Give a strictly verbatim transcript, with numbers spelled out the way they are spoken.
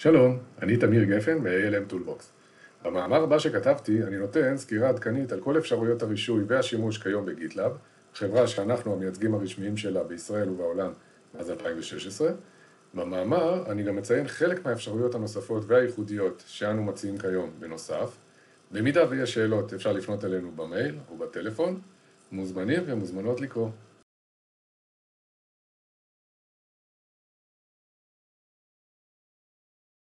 שלום, אני תמיר גפן מ-איי אל אם Toolbox. במאמר הבא שכתבתי אני נותן סקירה עדכנית על כל אפשרויות הרישוי והשימוש כיום בגיטלאב, חברה שאנחנו המייצגים הרשמיים שלה בישראל ובעולם מאז אלפיים ושש עשרה. במאמר אני גם מציין חלק מהאפשרויות הנוספות והייחודיות שאנו מציעים כיום בנוסף. במידה ויש שאלות אפשר לפנות אלינו במייל או בטלפון. מוזמנים ומוזמנות לקרוא.